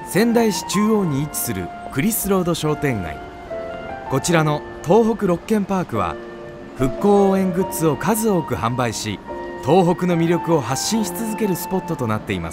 仙台市中央に位置するクリスロード商店街。こちらの東北六県パークは復興応援グッズを数多く販売し、東北の魅力を発信し続けるスポットとなっています。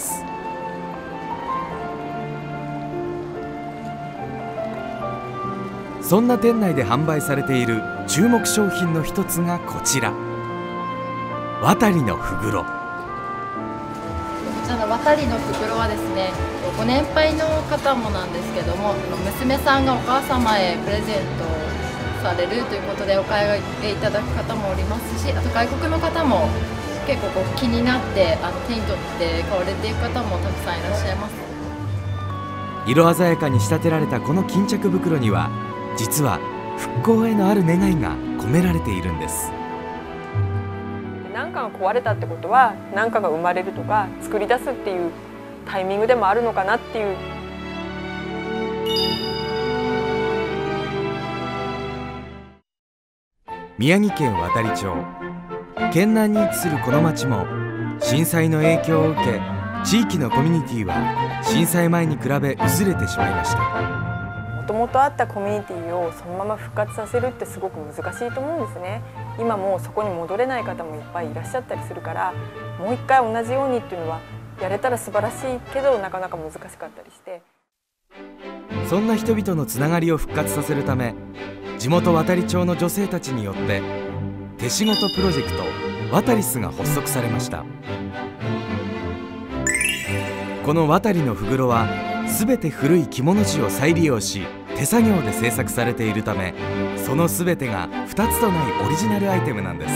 そんな店内で販売されている注目商品の一つがこちら、渡りのふぐろ。 こちらの渡りのふぐろはですね、ご年配の方もなんですけども、娘さんがお母様へプレゼントされるということでお買い上げいただく方もおりますし、あと外国の方も結構気になって手に取って買われている方もたくさんいらっしゃいます。 色鮮やかに仕立てられたこの巾着袋には、実は復興へのある願いが込められているんです。 何かが壊れたってことは何かが生まれるとか作り出すっていうタイミングでもあるのかなっていう。 宮城県亘理町、県南に位置するこの町も震災の影響を受け、地域のコミュニティは震災前に比べ薄れてしまいました。 もともとあったコミュニティをそのまま復活させるってすごく難しいと思うんですね。今もうそこに戻れない方もいっぱいいらっしゃったりするから、もう一回同じようにっていうのはやれたら素晴らしいけどなかなか難しかったりして、 そんな人々のつながりを復活させるため、地元亘理町の女性たちによって手仕事プロジェクトワタリスが発足されました。この渡りのふぐろは全て古い着物地を再利用し手作業で制作されているため、その全てが2つとないオリジナルアイテムなんです。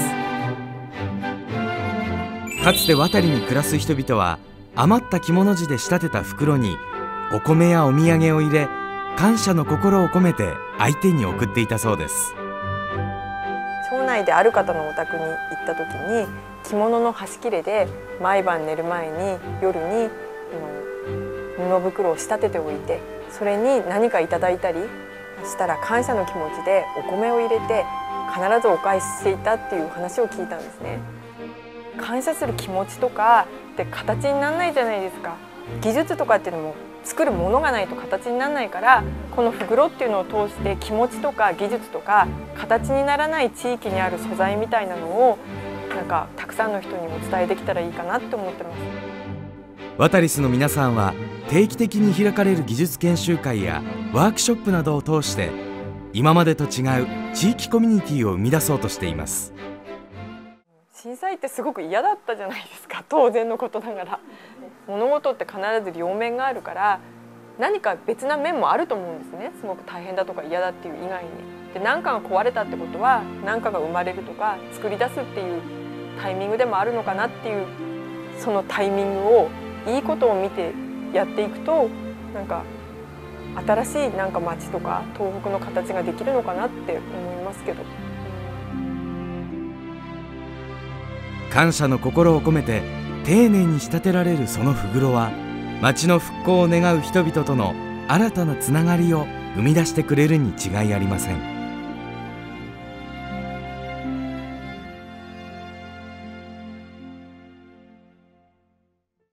かつて渡りに暮らす人々は余った着物地で仕立てた袋にお米やお土産を入れ、感謝の心を込めて相手に送っていたそうです。 町内である方のお宅に行った時に、着物の端切れで毎晩寝る前に夜に布袋を仕立てておいて、それに何かいただいたりしたら感謝の気持ちでお米を入れて必ずお返ししていたっていう話を聞いたんですね。感謝する気持ちとかって形にならないじゃないですか。技術とかっていうのも作るものがないと形にならないから、このふぐろっていうのを通して気持ちとか技術とか形にならない地域にある素材みたいなのをなんかたくさんの人にお伝えできたらいいかなって思ってます。 ワタリスの皆さんは定期的に開かれる技術研修会やワークショップなどを通して、今までと違う地域コミュニティを生み出そうとしています。 震災ってすごく嫌だったじゃないですか。当然のことながら物事って必ず両面があるから、何か別な面もあると思うんですね。すごく大変だとか嫌だっていう以外に。で、何かが壊れたってことは何かが生まれるとか作り出すっていうタイミングでもあるのかなっていう、そのタイミングをいいことを見てやっていくと、なんか新しいなんか街とか東北の形ができるのかなって思いますけど。 感謝の心を込めて丁寧に仕立てられるそのふぐろは、町の復興を願う人々との新たなつながりを生み出してくれるに違いありません。